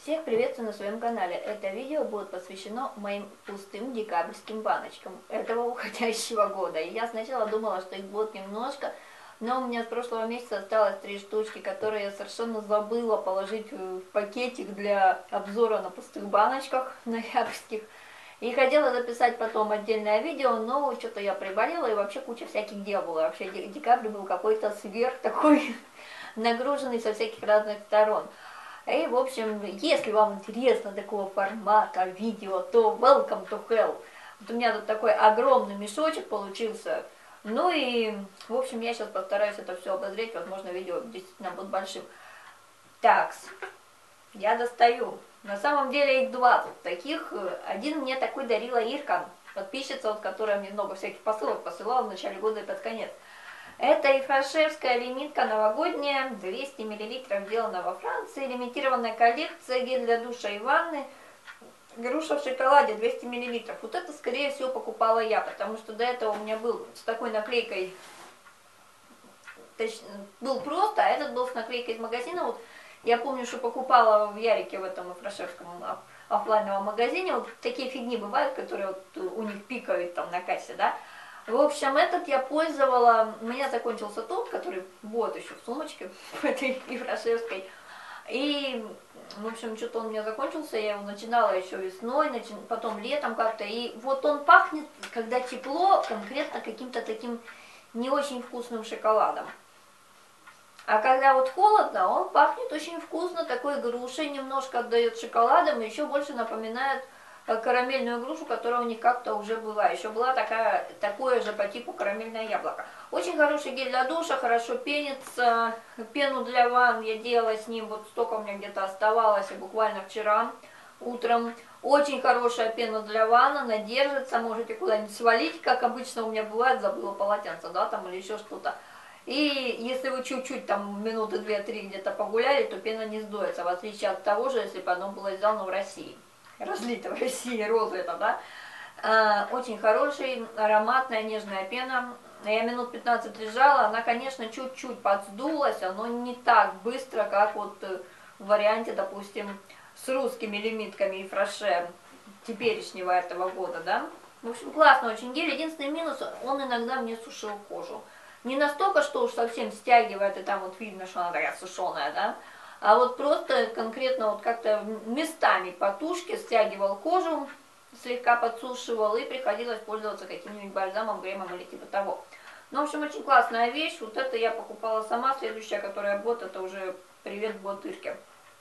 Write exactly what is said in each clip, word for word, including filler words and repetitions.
Всех приветствую на своем канале. Это видео будет посвящено моим пустым декабрьским баночкам этого уходящего года. И я сначала думала, что их будет немножко, но у меня с прошлого месяца осталось три штучки, которые я совершенно забыла положить в пакетик для обзора на пустых баночках ноябрьских. И хотела записать потом отдельное видео, но что-то я приболела и вообще куча всяких дел было. Вообще декабрь был какой-то сверх такой нагруженный со всяких разных сторон. И, в общем, если вам интересно такого формата видео, то welcome to hell. Вот у меня тут такой огромный мешочек получился. Ну и, в общем, я сейчас постараюсь это все обозреть. Возможно, видео действительно будет большим. Такс, я достаю. На самом деле их два тут таких. Один мне такой дарила Ирка, подписчица, вот, которая мне много всяких посылок посылала в начале года и под конец. Это ифрашевская лимитка новогодняя, двести миллилитров, сделана во Франции, лимитированная коллекция, гель для душа и ванны, груша в шоколаде, двести миллилитров. Вот это, скорее всего, покупала я, потому что до этого у меня был с такой наклейкой, точнее, был просто, а этот был с наклейкой из магазина. Вот я помню, что покупала в Ярике, в этом ифрашевском офлайновом магазине, вот такие фигни бывают, которые вот у них пикают там на кассе, да. В общем, этот я пользовала, у меня закончился тот, который вот еще в сумочке, в этой ифрашевской. И, в общем, что-то он у меня закончился, я его начинала еще весной, начи... потом летом как-то. И вот он пахнет, когда тепло, конкретно каким-то таким не очень вкусным шоколадом. А когда вот холодно, он пахнет очень вкусно, такой грушей, немножко отдает шоколадом, и еще больше напоминает карамельную грушу, которая у них как-то уже была. Еще была такая, такое же по типу карамельное яблоко. Очень хороший гель для душа, хорошо пенится. Пену для ванн я делала с ним, вот столько у меня где-то оставалось, буквально вчера утром. Очень хорошая пена для ванны, она держится, можете куда-нибудь свалить, как обычно у меня бывает, забыла полотенце, да, там, или еще что-то. И если вы чуть-чуть там минуты две-три где-то погуляли, то пена не сдуется, в отличие от того же, если бы оно было сделано в России. Разлито в России, роза это, да. А, очень хороший, ароматная, нежная пена. Я минут пятнадцать лежала, она, конечно, чуть-чуть подсдулась, но не так быстро, как вот в варианте, допустим, с русскими лимитками и фраше теперешнего этого года, да. В общем, классный очень гель. Единственный минус, он иногда мне сушил кожу. Не настолько, что уж совсем стягивает, и там вот видно, что она такая сушеная, да. А вот просто конкретно вот как-то местами по тушке стягивал кожу, слегка подсушивал, и приходилось пользоваться каким-нибудь бальзамом, кремом или типа того. Ну, в общем, очень классная вещь. Вот это я покупала сама. Следующая, которая бот, это уже привет Ботырке.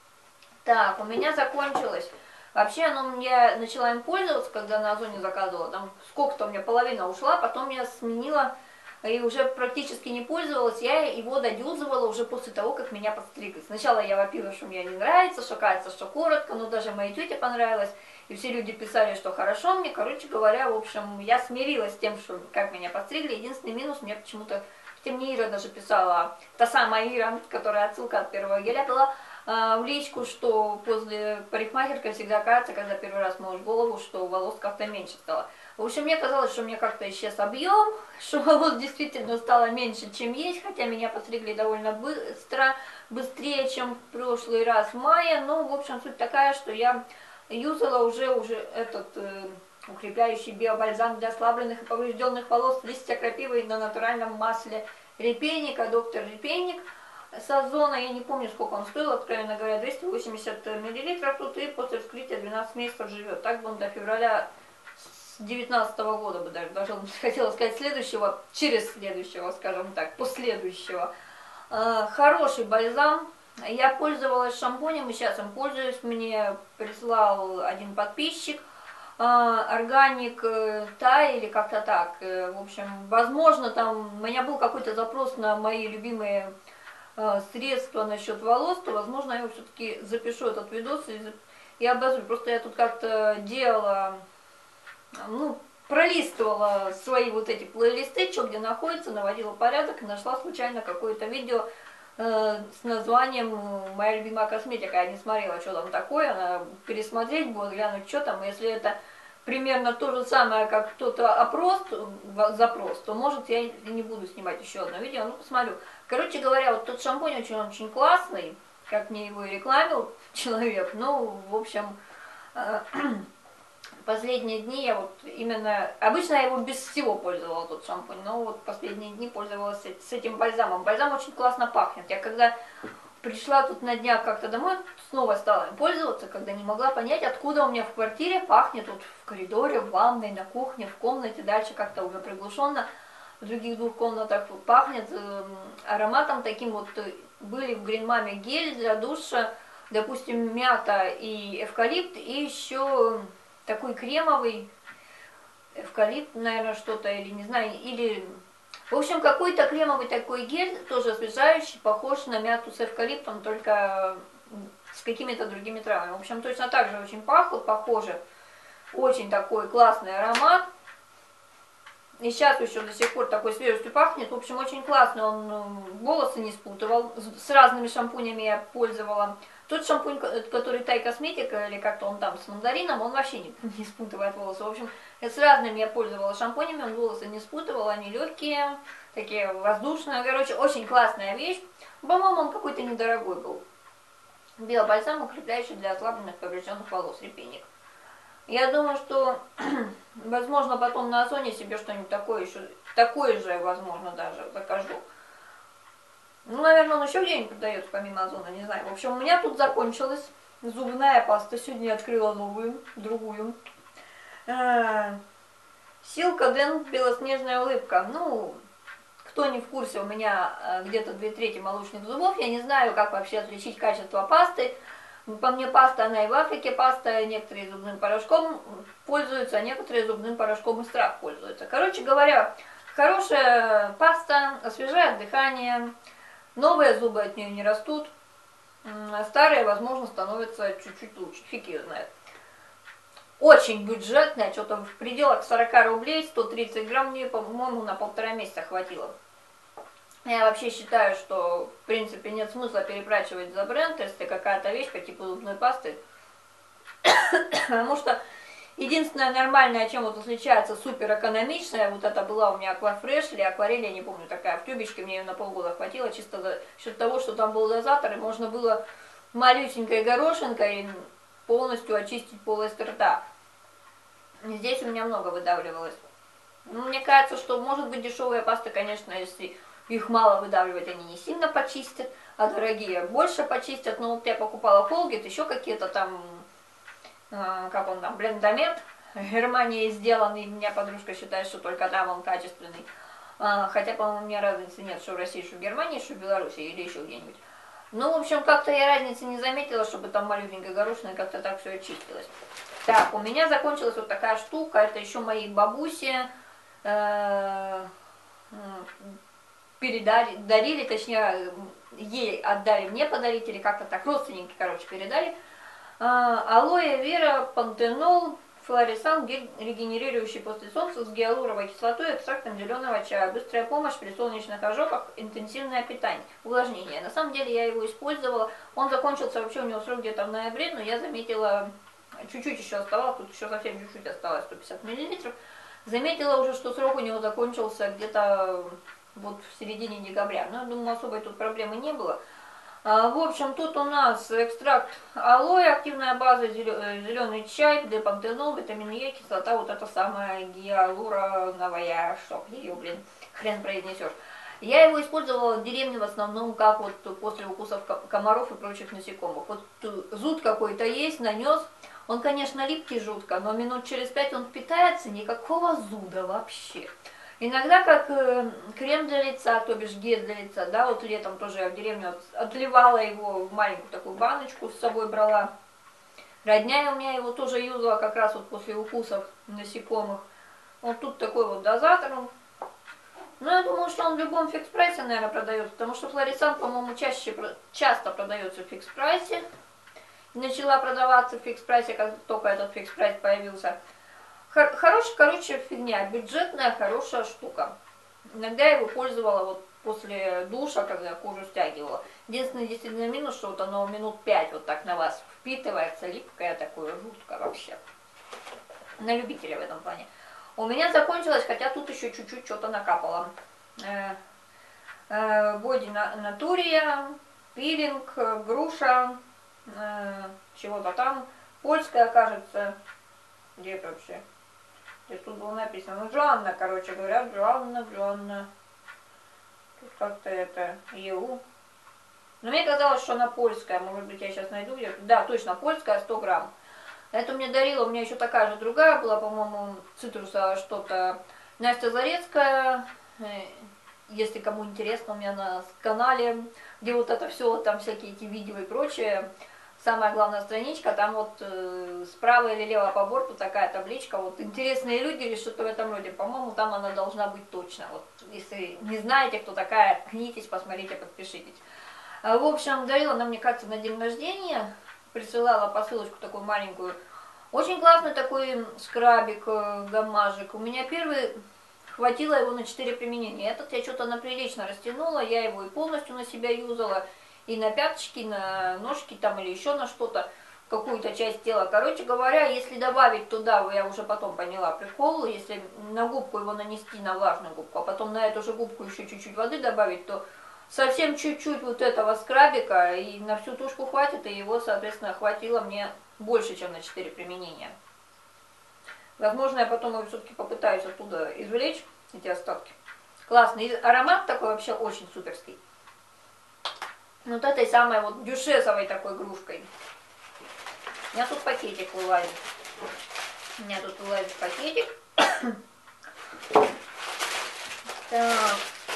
Так, у меня закончилось. Вообще, оно, я начала им пользоваться, когда на Озоне заказывала. Там сколько-то у меня половина ушла, потом я сменила и уже практически не пользовалась. Я его додюзывала уже после того, как меня подстригли. Сначала я вопила, что мне не нравится, что кажется, что коротко, но даже моей тете понравилось. И все люди писали, что хорошо мне. Короче говоря, в общем, я смирилась с тем, что как меня подстригли. Единственный минус, мне почему-то, хотя мне Ира даже писала, та самая Ира, которая отсылка от первого геля была, в личку, что после парикмахерской всегда кажется, когда первый раз моешь голову, что волос как-то меньше стало. В общем, мне казалось, что мне как-то исчез объем, что волос действительно стало меньше, чем есть, хотя меня постригли довольно быстро, быстрее, чем в прошлый раз в мае. Но, в общем, суть такая, что я юзала уже, уже этот э, укрепляющий биобальзам для ослабленных и поврежденных волос, листья крапивы на натуральном масле репейника, доктор Репейник. С Озона, я не помню, сколько он стоил, откровенно говоря, двести восемьдесят миллилитров тут, и после вскрытия двенадцать месяцев живет. Так бы он до февраля девятнадцатого года бы даже, даже хотела сказать следующего, через следующего, скажем так, последующего. Э, хороший бальзам. Я пользовалась шампунем, и сейчас им пользуюсь. Мне прислал один подписчик, э, органик э, Тай или как-то так. Э, в общем, возможно, там у меня был какой-то запрос на мои любимые средства насчет волос, то, возможно, я все-таки запишу этот видос и, и обозрю. Просто я тут как-то делала, ну, пролистывала свои вот эти плейлисты, что где находится, наводила порядок и нашла случайно какое-то видео э, с названием «Моя любимая косметика». Я не смотрела, что там такое, надо пересмотреть будет, глянуть, что там. Если это примерно то же самое, как кто-то опрос, запрос, то, может, я не буду снимать еще одно видео, ну, посмотрю. Короче говоря, вот тот шампунь очень-очень классный, как мне его и рекламил человек. Ну, в общем, последние дни я вот именно... Обычно я его без всего пользовала, тот шампунь, но вот последние дни пользовалась с этим бальзамом. Бальзам очень классно пахнет. Я когда пришла тут на днях как-то домой, снова стала им пользоваться, когда не могла понять, откуда у меня в квартире пахнет, вот в коридоре, в ванной, на кухне, в комнате, дальше как-то уже приглушенно. В других двух комнатах пахнет э, ароматом таким вот. Были в Green Mama гель для душа, допустим, мята и эвкалипт, и еще такой кремовый эвкалипт, наверное, что-то, или не знаю, или... В общем, какой-то кремовый такой гель, тоже освежающий, похож на мяту с эвкалиптом, только с какими-то другими травами. В общем, точно так же очень пахло, похоже. Очень такой классный аромат. И сейчас еще до сих пор такой свежестью пахнет. В общем, очень классно. Он волосы не спутывал. С разными шампунями я пользовала. Тот шампунь, который Тай Косметика, или как-то он там с мандарином, он вообще не, не спутывает волосы. В общем, с разными я пользовала шампунями, он волосы не спутывал. Они легкие, такие воздушные. Короче, очень классная вещь. По-моему, он какой-то недорогой был. Биобальзам, укрепляющий для ослабленных поврежденных волос, репейник. Я думаю, что, возможно, потом на Озоне себе что-нибудь такое еще, такое же, возможно, даже закажу. Ну, наверное, он еще где-нибудь продается, помимо Озона, не знаю. В общем, у меня тут закончилась зубная паста. Сегодня я открыла новую, другую. Силка Дэн белоснежная улыбка. Ну, кто не в курсе, у меня где-то две трети молочных зубов. Я не знаю, как вообще отличить качество пасты. По мне паста, она и в Африке паста, некоторые зубным порошком пользуются, а некоторые зубным порошком из трав пользуются. Короче говоря, хорошая паста освежает дыхание, новые зубы от нее не растут, а старые, возможно, становятся чуть-чуть лучше, фиг ее знает. Очень бюджетная, что-то в пределах сорока рублей, сто тридцать грамм, мне, по-моему, на полтора месяца хватило. Я вообще считаю, что, в принципе, нет смысла переплачивать за бренд, если какая-то вещь по типу зубной пасты. Потому что единственное нормальное, чем вот отличается супер экономичная, вот это была у меня Aquafresh или акварель, я не помню, такая в тюбичке, мне ее на полгода хватило, чисто за счет того, что там был дозатор, и можно было малюсенькой горошинкой полностью очистить полость рта. Здесь у меня много выдавливалось. Ну, мне кажется, что может быть дешевые пасты, конечно, если их мало выдавливать, они не сильно почистят, а дорогие больше почистят. Но вот я покупала Colgate, еще какие-то там, э, как он там, блендомет, в Германии сделанный, у меня подружка считает, что только там он качественный. А, хотя, по-моему, у меня разницы нет, что в России, что в Германии, что в Беларуси или еще где-нибудь. Ну, в общем, как-то я разницы не заметила, чтобы там малюсенькая горошина, как-то так все очистилось. Так, у меня закончилась вот такая штука, это еще моей бабусе э, передали, дарили, точнее, ей отдали, мне подарить, или как-то так, родственники, короче, передали. А, алоэ вера, пантенол, флорисан, гель регенерирующий после солнца с гиалуровой кислотой, экстрактом зеленого чая, быстрая помощь при солнечных ожогах, интенсивное питание, увлажнение. На самом деле я его использовала, он закончился вообще, у него срок где-то в ноябре, но я заметила, чуть-чуть еще оставалось, тут еще совсем чуть-чуть осталось, сто пятьдесят миллилитров. Заметила уже, что срок у него закончился где-то вот в середине декабря. Но я думаю, особой тут проблемы не было. А, в общем, тут у нас экстракт алоэ, активная база, зеленый чай, депантенол, витамин Е, кислота, вот это самая гиалуроновая, что ее, блин, хрен произнесешь. Я его использовала в деревне в основном, как вот после укусов комаров и прочих насекомых. Вот зуд какой-то есть, нанес. Он, конечно, липкий жутко, но минут через пять он впитается, никакого зуда вообще. Иногда как э, крем для лица, то бишь гель для лица, да, вот летом тоже я в деревню от, отливала его в маленькую такую баночку, с собой брала. Родня у меня его тоже юзала как раз вот после укусов насекомых. Вот тут такой вот дозатор. Ну, я думаю, что он в любом фикс-прайсе, наверное, продается, потому что флорисан, по-моему, чаще, часто продается в фикс-прайсе. Начала продаваться в фикс-прайсе, как только этот фикс-прайс появился. Хорошая, короче, фигня, бюджетная, хорошая штука. Иногда я его пользовала вот после душа, когда кожу стягивала. Единственный действительно минус, что вот оно минут пять вот так на вас впитывается, липкое такое, жутко вообще. На любителя в этом плане. У меня закончилось, хотя тут еще чуть-чуть что-то накапало. Боди Натурия, пилинг, груша, э, чего-то там, польская, кажется. Где это вообще? Здесь тут было написано. Ну, Джоанна, короче говоря, Джоанна, Джоанна. Тут как-то это ЕУ. Но мне казалось, что она польская. Может быть, я сейчас найду где-то. Да, точно, польская, сто грамм. Это мне дарила, у меня еще такая же другая была, по-моему, цитруса что-то. Настя Зарецкая. Если кому интересно, у меня на канале, где вот это все, там всякие эти видео и прочее. Самая главная страничка, там вот э, справа или лево по борту такая табличка, вот интересные люди или что-то в этом роде, по-моему, там она должна быть точно. Вот, если не знаете, кто такая, ткнитесь, посмотрите, подпишитесь. А, в общем, дарила она, мне кажется, на день рождения, присылала посылочку такую маленькую. Очень классный такой скрабик, э, гаммажик. У меня первый, хватило его на четыре применения. Этот я что-то наприлично растянула, я его и полностью на себя юзала. И на пяточки, на ножки там или еще на что-то, какую-то часть тела. Короче говоря, если добавить туда, я уже потом поняла прикол, если на губку его нанести, на влажную губку, а потом на эту же губку еще чуть-чуть воды добавить, то совсем чуть-чуть вот этого скрабика и на всю тушку хватит, и его, соответственно, хватило мне больше, чем на четыре применения. Возможно, я потом его все-таки попытаюсь оттуда извлечь, эти остатки. Классный. И аромат такой вообще очень суперский. Вот этой самой вот дюшесовой такой игрушкой. У меня тут пакетик вылазит. У меня тут вылазит пакетик. Так.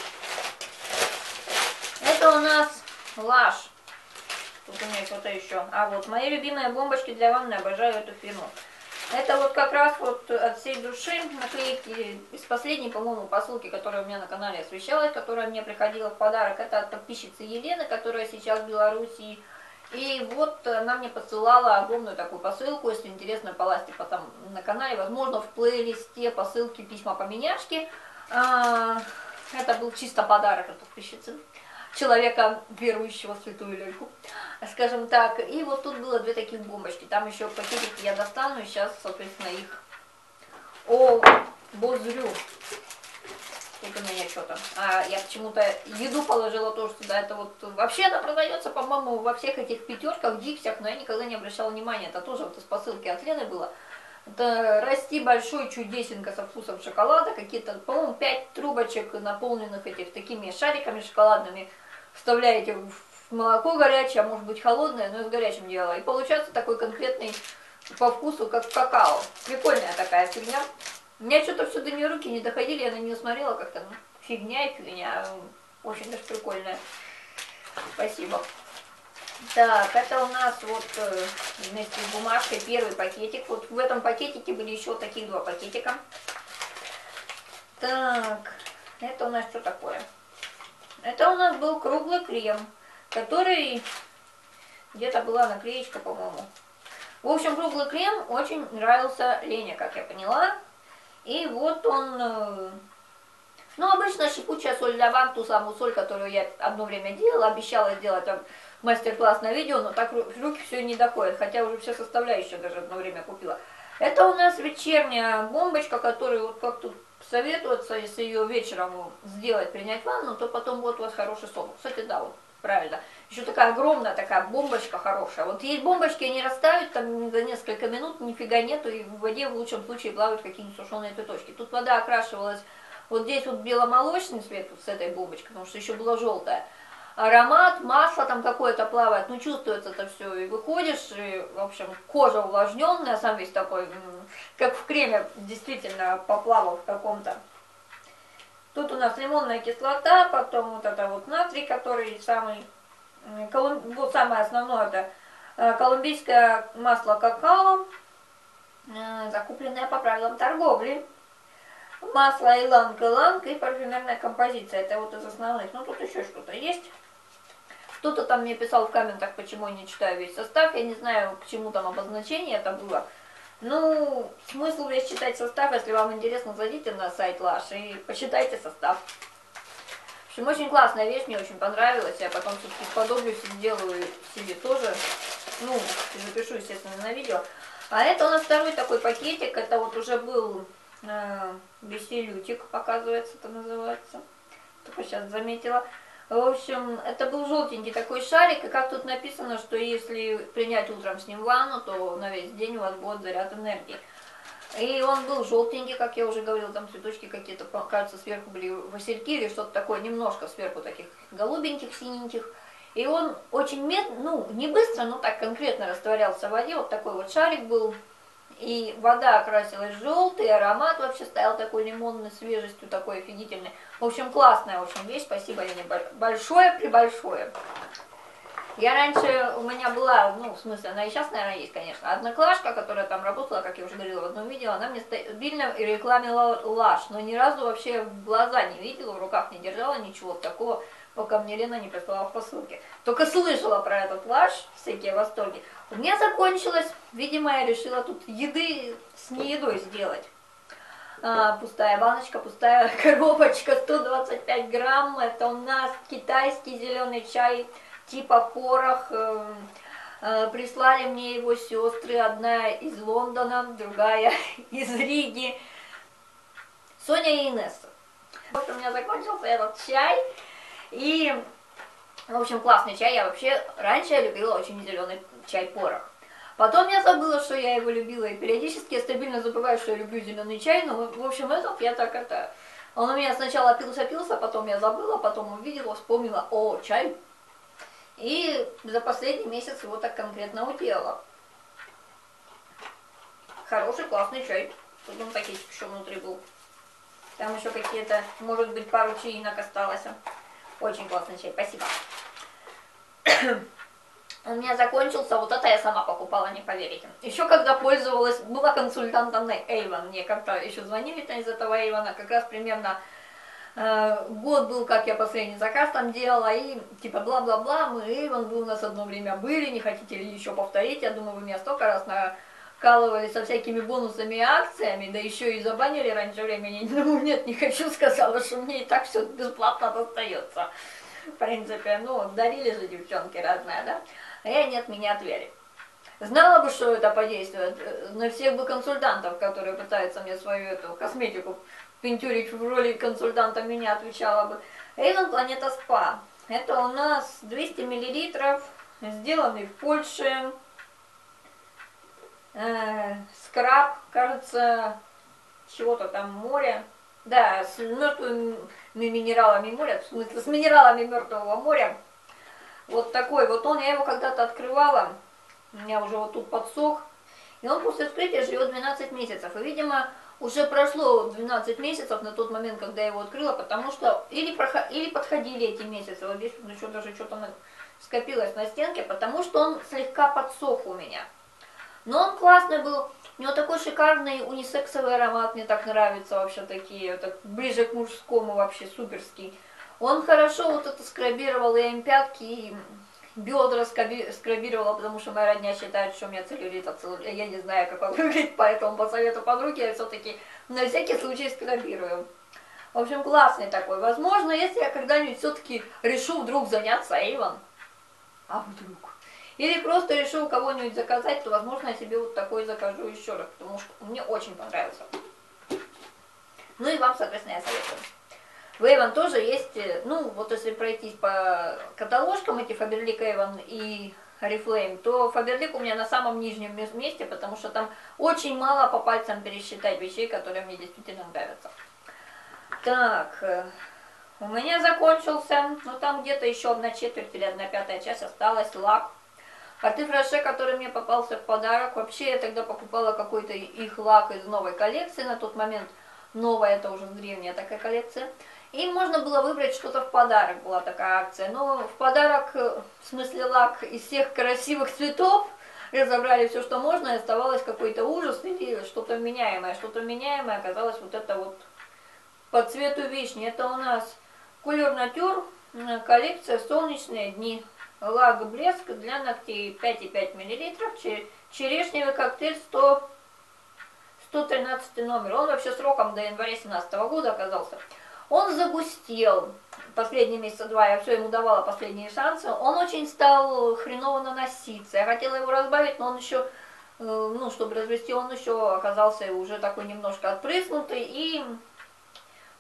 Это у нас Lush. Тут у меня что-то еще. А вот мои любимые бомбочки для ванны. Обожаю эту фирму. Это вот как раз вот от всей души наклейки из последней, по-моему, посылки, которая у меня на канале освещалась, которая мне приходила в подарок. Это от подписчицы Елены, которая сейчас в Беларуси. И вот она мне посылала огромную такую посылку, если интересно, полазьте потом на канале, возможно, в плейлисте посылки «Письма-поменяшки». Это был чисто подарок от подписчицы. Человека, верующего в святую Лельку, скажем так. И вот тут было две таких бомбочки. Там еще пакетики я достану, и сейчас, соответственно, их обозрю. Тут у меня что-то. А я почему-то еду положила тоже сюда. Это вот вообще она продается, по-моему, во всех этих пятерках, диксях, но я никогда не обращала внимания. Это тоже вот из посылки от Лены было. Это расти большой чудесенько со вкусом шоколада. Какие-то, по-моему, пять трубочек, наполненных этих такими шариками шоколадными. Вставляете в молоко горячее, а может быть холодное, но я с горячим делала. И получается такой конкретный по вкусу, как какао. Прикольная такая фигня. У меня что-то все до нее руки не доходили, я на нее смотрела как-то, ну, фигня и фигня. Очень даже прикольная. Спасибо. Так, это у нас вот э, вместе с бумажкой первый пакетик. Вот в этом пакетике были еще такие два пакетика. Так, это у нас что такое? Это у нас был круглый крем, который где-то была наклеечка, по-моему. В общем, круглый крем очень нравился Лене, как я поняла. И вот он, э, ну, обычно шипучая соль для ванн, ту самую соль, которую я одно время делала, обещала сделать там мастер-класс на видео, но так руки все не доходят, хотя уже все составляющие даже одно время купила. Это у нас вечерняя бомбочка, которую вот как тут советуется, если ее вечером сделать, принять ванну, то потом вот у вас хороший сон. Кстати, да, вот правильно. Еще такая огромная такая бомбочка хорошая. Вот есть бомбочки, они растают там за несколько минут, нифига нету, и в воде в лучшем случае плавают какие-нибудь сушеные цветочки. Тут вода окрашивалась, вот здесь вот беломолочный цвет вот с этой бомбочкой, потому что еще была желтая. Аромат, масло там какое-то плавает, ну чувствуется это все, и выходишь, и, в общем, кожа увлажненная, сам весь такой, как в креме, действительно поплавал в каком-то. Тут у нас лимонная кислота, потом вот это вот натрий, который самый, колумб... вот самое основное, это колумбийское масло какао, закупленное по правилам торговли. Масло иланг-иланг и парфюмерная композиция. Это вот из основных. Ну, тут еще что-то есть. Кто-то там мне писал в комментах, почему я не читаю весь состав. Я не знаю, к чему там обозначение это было. Ну, смысл весь читать состав. Если вам интересно, зайдите на сайт Lush и почитайте состав. В общем, очень классная вещь, мне очень понравилась. Я потом все-таки сподоблюсь и сделаю себе тоже. Ну, запишу, естественно, на видео. А это у нас второй такой пакетик. Это вот уже был... Веселютик, оказывается, это называется. Только сейчас заметила. В общем, это был желтенький такой шарик, и как тут написано, что если принять утром с ним ванну, то на весь день у вас будет заряд энергии. И он был желтенький, как я уже говорила, там цветочки какие-то, кажется, сверху были васильки или что-то такое, немножко сверху таких голубеньких, синеньких. И он очень медленно, ну, не быстро, но так конкретно растворялся в воде, вот такой вот шарик был. И вода окрасилась в желтый, аромат вообще стоял такой лимонный, свежестью такой офигительный. В общем, классная очень вещь, спасибо Лене большое-пребольшое. Я раньше, у меня была, ну, в смысле, она и сейчас, наверное, есть, конечно, одноклашка, которая там работала, как я уже говорила в одном видео, она мне стабильно рекламила Лаш, но ни разу вообще в глаза не видела, в руках не держала, ничего такого, пока мне Лена не прислала в посылке. Только слышала про этот Лаш, всякие восторги. У меня закончилось, видимо, я решила тут еды с неедой сделать. А, пустая баночка, пустая коробочка, сто двадцать пять грамм, это у нас китайский зеленый чай, типа порох. Э, э, прислали мне его сестры, одна из Лондона, другая из Риги, Соня и Инесса. Вот у меня закончился этот чай, и, в общем, классный чай. Я вообще, раньше я любила очень зеленый чай-порох. Потом я забыла, что я его любила, и периодически я стабильно забываю, что я люблю зеленый чай, но, в общем, этот я так это... Он у меня сначала пился-пился, потом я забыла, потом увидела, вспомнила, о, чай. И за последний месяц его так конкретно уделала. Хороший, классный чай. Тут он такие еще внутри был. Там еще какие-то, может быть, пару чаинок осталось. Очень классный чай, спасибо. У меня закончился, вот это я сама покупала, не поверите. Еще когда пользовалась, была консультантом на Avon, мне как-то еще звонили из этого Avon, как раз примерно э, год был, как я последний заказ там делала, и типа бла-бла-бла, мы Avon, вы у нас одно время были, не хотите ли еще повторить, я думаю, вы меня столько раз накалывали со всякими бонусами и акциями, да еще и забанили раньше времени, ну нет, не хочу, сказала, что мне и так все бесплатно достается. В принципе, ну, дарили же девчонки разные, да? А я нет, меня отвели. Знала бы, что это подействует, на всех бы консультантов, которые пытаются мне свою эту косметику пинтюрить в роли консультанта, меня отвечала бы. Avon Planeta Spa. Это у нас двести миллилитров, сделанный в Польше. Э, скраб, кажется, чего-то там море. Да, с мертвыми минералами моря, в смысле, с минералами мертвого моря. Вот такой вот он, я его когда-то открывала, у меня уже вот тут подсох. И он после вскрытия живет двенадцать месяцев. И, видимо, уже прошло двенадцать месяцев на тот момент, когда я его открыла, потому что или, проход... или подходили эти месяцы, вот здесь еще даже что-то скопилось на стенке, потому что он слегка подсох у меня. Но он классный был. У него такой шикарный унисексовый аромат, мне так нравится вообще такие, так, ближе к мужскому вообще, суперский. Он хорошо вот это скрабировал и пятки, и бедра скрабировала, потому что моя родня считает, что у меня целлюлит, а целлюлит, я не знаю, как он выглядит, поэтому по совету подруги я все-таки на всякий случай скрабирую. В общем, классный такой. Возможно, если я когда-нибудь все-таки решу вдруг заняться Avon, а вдруг... Или просто решу у кого-нибудь заказать, то, возможно, я себе вот такой закажу еще раз, потому что мне очень понравился. Ну и вам, соответственно, я советую. В Avon тоже есть, ну, вот если пройтись по каталожкам, эти Faberlic Avon и Oriflame, то Faberlic у меня на самом нижнем месте, потому что там очень мало по пальцам пересчитать вещей, которые мне действительно нравятся. Так, у меня закончился, ну там где-то еще одна четверть или одна пятая часть осталась, лак. Арты Фраше, который мне попался в подарок. Вообще я тогда покупала какой-то их лак из новой коллекции. На тот момент новая, это уже древняя такая коллекция. И можно было выбрать что-то в подарок, была такая акция. Но в подарок, в смысле лак из всех красивых цветов, разобрали все, что можно, и оставалось какой-то ужас или что-то меняемое. Что-то меняемое оказалось вот это вот по цвету вишни. Это у нас Couleur Nature, коллекция «Солнечные дни». Лак блеск для ногтей пять и пять миллилитров, черешневый коктейль сто, сто тринадцатый номер. Он вообще сроком до января семнадцатого года оказался. Он загустел последние месяца два, я все ему давала последние шансы. Он очень стал хреново наноситься. Я хотела его разбавить, но он еще, ну, чтобы развести, он еще оказался уже такой немножко отпрыснутый. И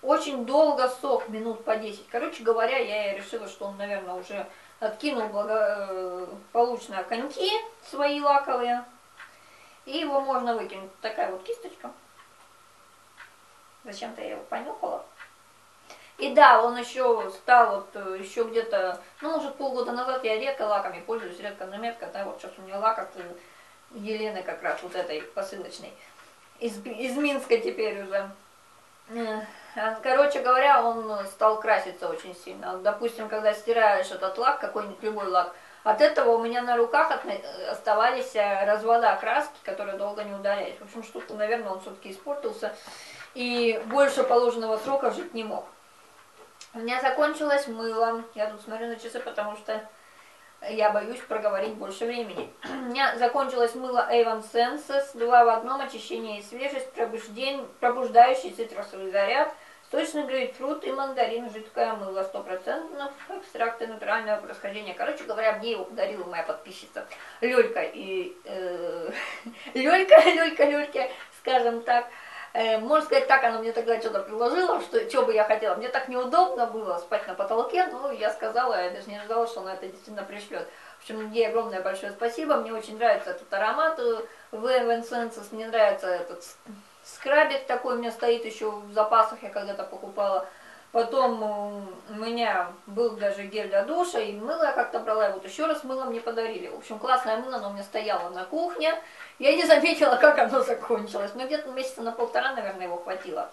очень долго сох, минут по десять. Короче говоря, я решила, что он, наверное, уже откинул благополучно коньки свои лаковые. И его можно выкинуть. Такая вот кисточка. Зачем-то я его понюхала. И да, он еще стал вот еще где-то, ну, может, полгода назад я редко лаками пользуюсь, редко заметка, да, вот сейчас у меня лак от Елены как раз вот этой посылочной, из, из Минска теперь уже. Короче говоря, он стал краситься очень сильно. Допустим, когда стираешь этот лак, какой-нибудь любой лак, от этого у меня на руках оставались развода краски, которые долго не удалялись. В общем, что-то, наверное, он все-таки испортился и больше положенного срока жить не мог. У меня закончилось мыло. Я тут смотрю на часы, потому что я боюсь проговорить больше времени. У меня закончилось мыло Avon Senses, два в одном, очищение и свежесть, пробуждающий цитрусовый заряд, сточный грейпфрут и мандарин, жидкое мыло, сто процентов экстракты натурального происхождения. Короче говоря, мне его подарила моя подписчица Лёлька и... Э, Лёлька, Лёлька, Лёлька, скажем так. Можно сказать, так она мне тогда что-то предложила, что, что бы я хотела. Мне так неудобно было спать на потолке, но я сказала, я даже не ожидала, что она это действительно пришлет. В общем, ей огромное большое спасибо. Мне очень нравится этот аромат в Avon Senses, мне нравится этот скрабик такой, у меня стоит еще в запасах, я когда-то покупала. Потом у меня был даже гель для душа, и мыло я как-то брала, и вот еще раз мыло мне подарили. В общем, классное мыло, оно у меня стояло на кухне. Я не заметила, как оно закончилось, но где-то месяца на полтора, наверное, его хватило.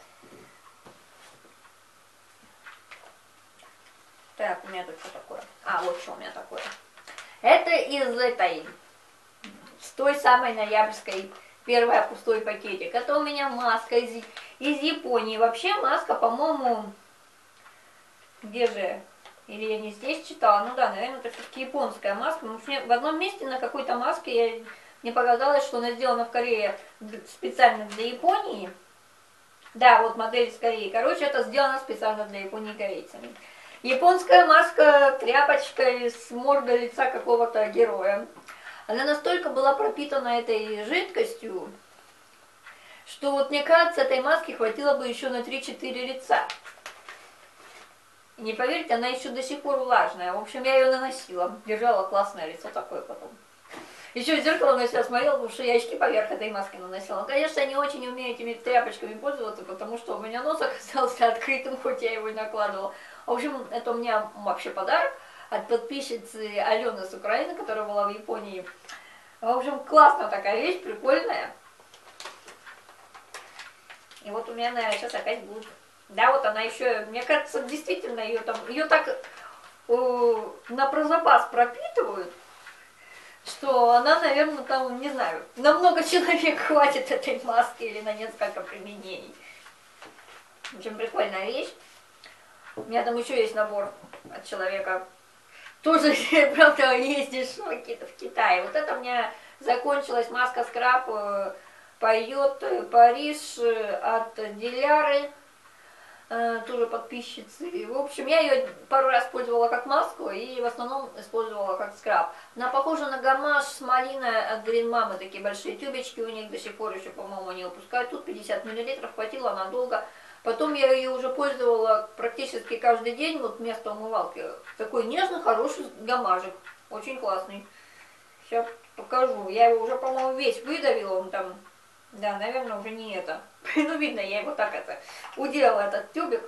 Так, у меня тут что такое? А, вот что у меня такое. Это из этой, с той самой ноябрьской, первая пустой пакетик. Это у меня маска из, из Японии. Вообще маска, по-моему... Где же? Или я не здесь читала? Ну да, наверное, это все-таки японская маска. В одном месте на какой-то маске я, мне показалось, что она сделана в Корее специально для Японии. Да, вот модель из Кореи. Короче, это сделано специально для Японии корейцами. Японская маска, тряпочка из морды лица какого-то героя. Она настолько была пропитана этой жидкостью, что вот мне кажется, этой маски хватило бы еще на три-четыре лица. И не поверите, она еще до сих пор влажная. В общем, я ее наносила. Держала классное лицо такое потом. Еще в зеркало на себя смотрела, потому что я очки поверх этой маски наносила. Но, конечно, я не очень умею этими тряпочками пользоваться, потому что у меня нос оказался открытым, хоть я его и накладывала. В общем, это у меня вообще подарок от подписчицы Алены с Украины, которая была в Японии. В общем, классная такая вещь, прикольная. И вот у меня, наверное, сейчас опять будет... Да, вот она еще, мне кажется, действительно ее там, ее так э, на прозапас пропитывают, что она, наверное, там, не знаю, на много человек хватит этой маски или на несколько применений. В общем, прикольная вещь. У меня там еще есть набор от человека. Тоже, правда, ездишь в Китае. Вот это у меня закончилась маска скраб Поет Париж от Диляры. Тоже подписчицы. В общем, я ее пару раз пользовала как маску и в основном использовала как скраб. Она похожа на гамаш с малиной от Green Mama, такие большие тюбички у них до сих пор еще, по-моему, не выпускают. Тут пятьдесят миллилитров, хватило надолго. Потом я ее уже пользовала практически каждый день, вот вместо умывалки. Такой нежный, хороший гамажик, очень классный. Сейчас покажу. Я его уже, по-моему, весь выдавила, он там... Да, наверное, уже не это. Ну, видно, я его так это уделала, этот тюбик.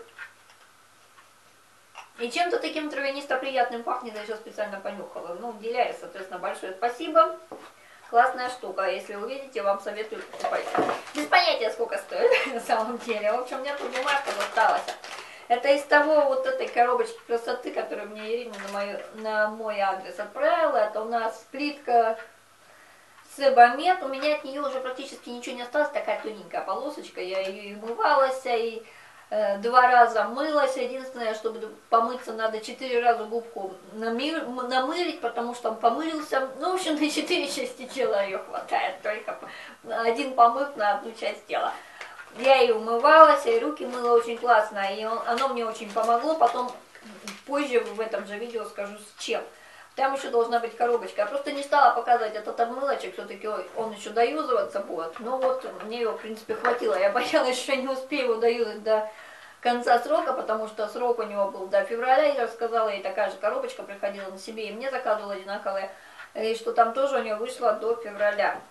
И чем-то таким травянисто-приятным пахнет, я еще специально понюхала. Ну, Диляре, соответственно, большое спасибо. Классная штука. Если увидите, вам советую покупать. Без понятия, сколько стоит на самом деле. В общем, у меня тут бумажка досталась. Это из того вот этой коробочки красоты, которую мне Ирина на, мою, на мой адрес отправила. Это у нас плитка Себамет. У меня от нее уже практически ничего не осталось. Такая тоненькая полосочка. Я ее и умывалась, и э, два раза мылась. Единственное, чтобы помыться, надо четыре раза губку намыр, намылить, потому что он помылился. Ну, в общем, на четыре части тела ее хватает. Только один помыв на одну часть тела. Я и умывалась, и руки мыла очень классно. И он, оно мне очень помогло. Потом позже в этом же видео скажу с чем. Там еще должна быть коробочка. Я просто не стала показывать этот обмылочек, все-таки он еще доюзываться будет. Но вот мне его, в принципе, хватило. Я боялась, что я не успею его доюзать до конца срока, потому что срок у него был до февраля, я рассказала, и такая же коробочка приходила на себе, и мне заказывала одинаковая, и что там тоже у нее вышло до февраля.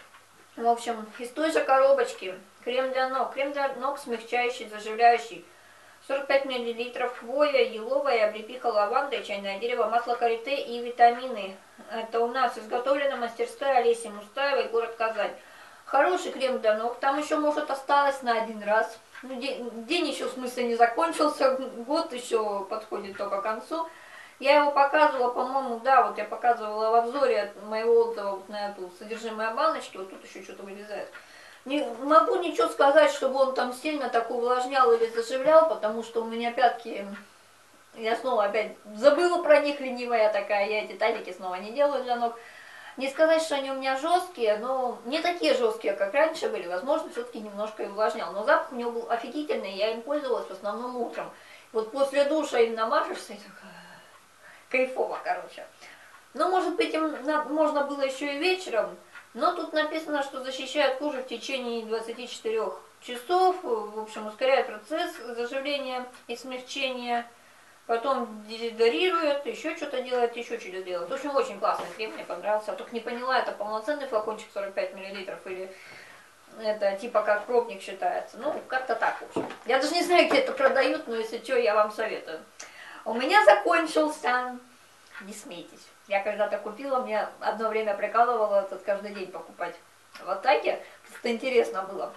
В общем, из той же коробочки крем для ног, крем для ног смягчающий, заживляющий, сорок пять миллилитров, хвоя, еловая, облепиха, лаванда, чайное дерево, масло карите и витамины. Это у нас изготовлена мастерская Олеси Мустаевой, город Казань. Хороший крем для ног, там еще, может, осталось на один раз. Ну, день, день еще, в смысле, не закончился, год еще подходит только к концу. Я его показывала, по-моему, да, вот я показывала в обзоре моего отзыва вот на эту содержимое баночки, вот тут еще что-то вылезает. Не могу ничего сказать, чтобы он там сильно так увлажнял или заживлял, потому что у меня пятки, я снова опять забыла про них, ленивая такая, я эти тазики снова не делаю для ног. Не сказать, что они у меня жесткие, но не такие жесткие, как раньше были, возможно, все-таки немножко и увлажнял. Но запах у него был офигительный, я им пользовалась в основном утром. Вот после душа им намажешься и такая... Кайфово, короче. Ну, может быть, им можно было еще и вечером, но тут написано, что защищает кожу в течение двадцати четырёх часов, в общем, ускоряет процесс заживления и смягчения, потом дезодорирует, еще что-то делает, еще что-то делает. В общем, очень классный крем, мне понравился. Я только не поняла, это полноценный флакончик сорок пять миллилитров или это типа как пробник считается. Ну, как-то так, в общем. Я даже не знаю, где это продают, но если что, я вам советую. У меня закончился, не смейтесь, я когда-то купила, мне одно время прикалывало этот каждый день покупать в Атаке, просто интересно было,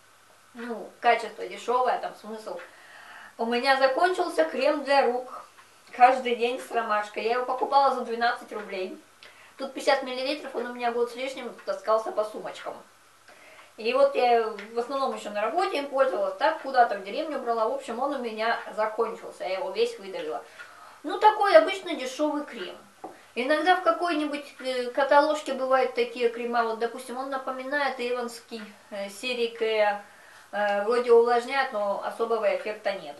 ну, качество дешевое, там смысл. У меня закончился крем для рук, каждый день с ромашкой, я его покупала за двенадцать рублей, тут пятьдесят миллилитров, он у меня год с лишним таскался по сумочкам. И вот я в основном еще на работе им пользовалась, так куда-то в деревню брала, в общем, он у меня закончился, я его весь выдавила. Ну, такой обычный дешевый крем. Иногда в какой-нибудь каталожке бывают такие крема, вот, допустим, он напоминает Эванский э, серии Кэа, э, вроде увлажняет, но особого эффекта нет.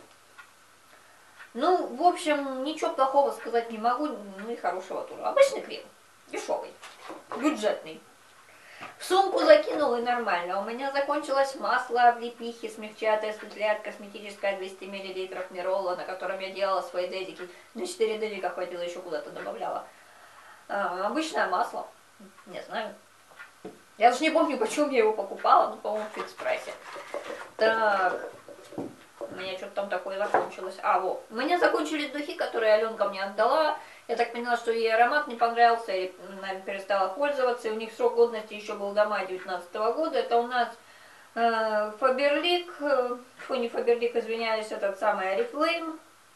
Ну, в общем, ничего плохого сказать не могу, ну и хорошего тоже. Обычный крем, дешевый, бюджетный. В сумку закинул и нормально. У меня закончилось масло облепихи, смягчает и осветляет, косметическое двести миллилитров Мирола, на котором я делала свои дезики. На четыре дезика хватило, еще куда-то добавляла. А, обычное масло, не знаю. Я даже не помню, почему я его покупала, но, по-моему, в фикс-прайсе. Так, у меня что-то там такое закончилось. А, вот, у меня закончились духи, которые Аленка мне отдала. Я так поняла, что ей аромат не понравился, и, наверное, перестала пользоваться. И у них срок годности еще был до мая девятнадцатого года. Это у нас э, Фаберлик, э, фу, не Фаберлик, извиняюсь, этот самый Oriflame,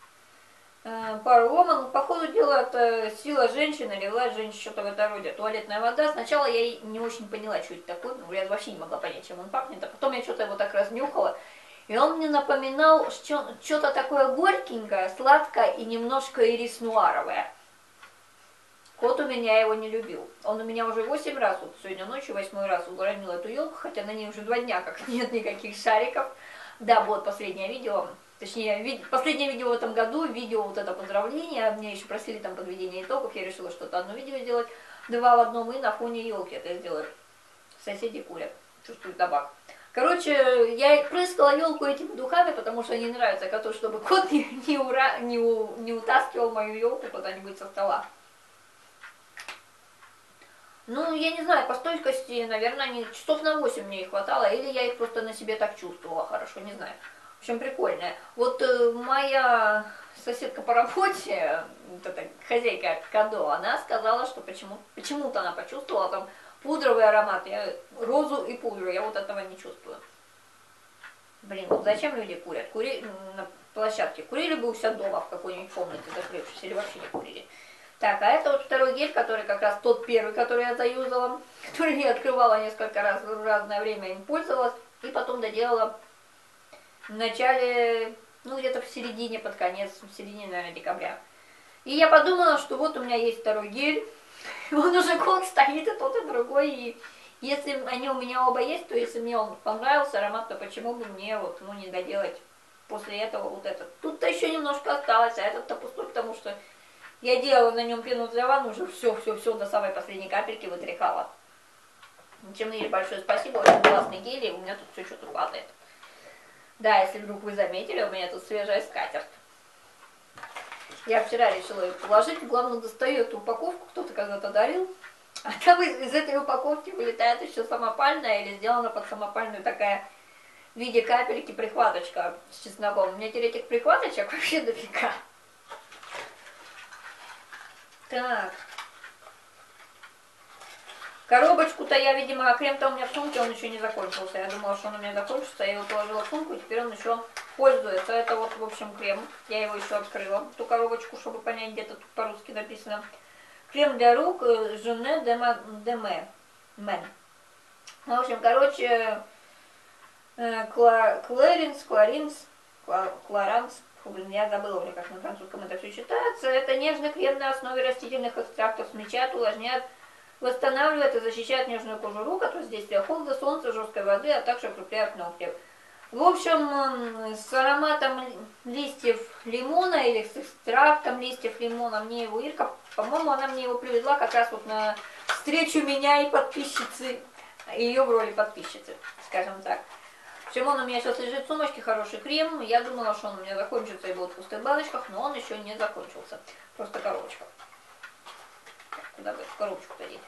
э, Power Woman. По ходу дела, это сила женщины, или власть женщины, что-то в этом роде. Туалетная вода. Сначала я не очень поняла, что это такое, ну, я вообще не могла понять, чем он пахнет. А потом я что-то его так разнюхала. И он мне напоминал что-то такое горькенькое, сладкое и немножко ирис-нуаровое. Кот у меня его не любил. Он у меня уже восемь раз, вот сегодня ночью восьмой раз уронил эту елку, хотя на ней уже два дня как нет никаких шариков. Да, вот последнее видео, точнее, ви последнее видео в этом году, видео вот это поздравление, мне еще просили там подведение итогов, я решила что-то одно видео сделать, два в одном, и на фоне елки это сделаю. Соседи курят, чувствую табак. Короче, я прыскала елку этими духами, потому что не нравится коту, чтобы кот не, не, ура, не, у, не утаскивал мою елку куда-нибудь со стола. Ну, я не знаю, по стойкости, наверное, они часов на восемь мне их хватало, или я их просто на себе так чувствовала хорошо, не знаю. В общем, прикольная. Вот э, моя соседка по работе, вот эта хозяйка Кадо, она сказала, что почему, почему-то она почувствовала там пудровый аромат, я розу и пудру, я вот этого не чувствую. Блин, вот зачем люди курят? Кури на площадке. Курили бы у себя дома в какой-нибудь комнате закрывшись, или вообще не курили. Так, а это вот второй гель, который как раз тот первый, который я заюзала, который я открывала несколько раз в разное время, им пользовалась, и потом доделала в начале, ну где-то в середине, под конец, в середине, наверное, декабря. И я подумала, что вот у меня есть второй гель, он уже год стоит, и тот, и другой, и если они у меня оба есть, то если мне он понравился, аромат, то почему бы мне вот, ну, не доделать после этого вот этот. Тут-то еще немножко осталось, а этот-то пустой, потому что я делала на нем пену для ванны, уже все, все, все до самой последней капельки вытряхала. Чем Ире большое спасибо, очень классный гель, и у меня тут все что-то падает. Да, если вдруг вы заметили, у меня тут свежая скатерть. Я вчера решила ее положить, главное, достаю эту упаковку, кто-то когда-то дарил. А там из, из этой упаковки вылетает еще самопальная или сделана под самопальную такая в виде капельки прихваточка с чесноком. У меня теперь этих прихваточек вообще дофига. Так. Коробочку-то я, видимо, крем-то у меня в сумке, он еще не закончился. Я думала, что он у меня закончится, я его положила в сумку, и теперь он еще пользуется. Это вот, в общем, крем. Я его еще открыла, эту коробочку, чтобы понять, где-то тут по-русски написано. Крем для рук Жене Деме. Мен. В общем, короче, Кларинс, Кларинс, Кларанс. Блин, я забыла уже, как на французском это все читается. Это нежный крем на основе растительных экстрактов, смягчает, увлажняет, восстанавливает и защищает нежную кожу рук от воздействия холода, солнца, жесткой воды, а также укрепляет ногти. В общем, с ароматом листьев лимона или с экстрактом листьев лимона мне его Ирка, по-моему, она мне его привезла как раз вот на встречу меня и подписчицы, ее в роли подписчицы, скажем так. В общем, он у меня сейчас лежит в сумочке, хороший крем. Я думала, что он у меня закончится и будет в пустых баночках, но он еще не закончился. Просто коробочка. Куда бы эту коробочку-то деть?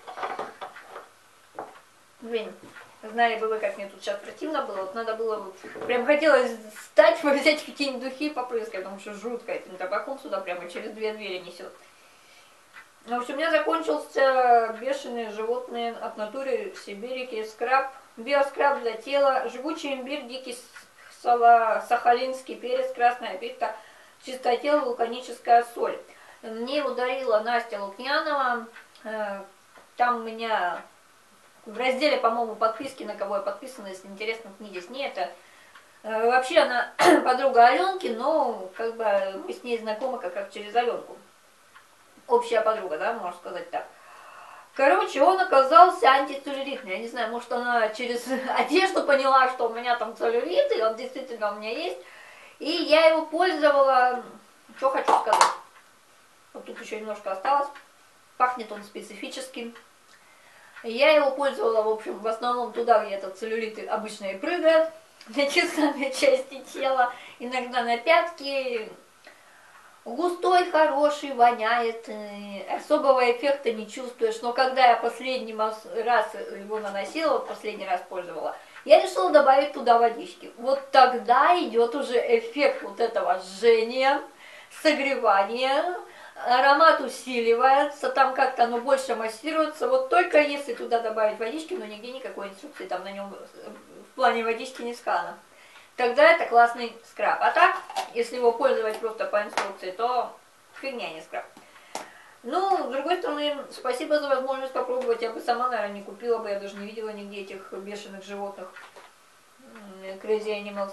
Блин, знали бы вы, как мне тут сейчас противно было. Вот надо было бы... Прям хотелось встать, взять какие-нибудь духи и попрыскать, потому что жутко этим табаком сюда прямо через две двери несет. В общем, у меня закончился бешеные животные от натуры сибирики, скраб, биоскраб для тела, жгучий имбирь, дикий сахалинский перец, красная пихта, чистотел, вулканическая соль. Мне его дарила Настя Лукьянова. Там у меня в разделе, по-моему, подписки, на кого я подписана, если интересно, книги с ней. Это вообще она подруга Аленки, но как бы мы с ней знакомы как, как через Аленку. Общая подруга, да, можно сказать так. Короче, он оказался антицеллюлитный. Я не знаю, может, она через одежду поняла, что у меня там целлюлит, и он действительно у меня есть. И я его пользовала, что хочу сказать. Вот тут еще немножко осталось. Пахнет он специфическим. Я его пользовала, в общем, в основном туда, где этот целлюлит обычно и прыгает. На те самые части тела, иногда на пятки. Густой, хороший, воняет, особого эффекта не чувствуешь. Но когда я последний раз его наносила, вот последний раз пользовала, я решила добавить туда водички. Вот тогда идет уже эффект вот этого жжения, согревания, аромат усиливается, там как-то оно больше массируется. Вот только если туда добавить водички, но нигде никакой инструкции там на нем в плане водички не сказано. Тогда это классный скраб. А так, если его пользовать просто по инструкции, то фигня не скраб. Ну, с другой стороны, спасибо за возможность попробовать. Я бы сама, наверное, не купила бы, я даже не видела нигде этих бешеных животных. Crazy Animals.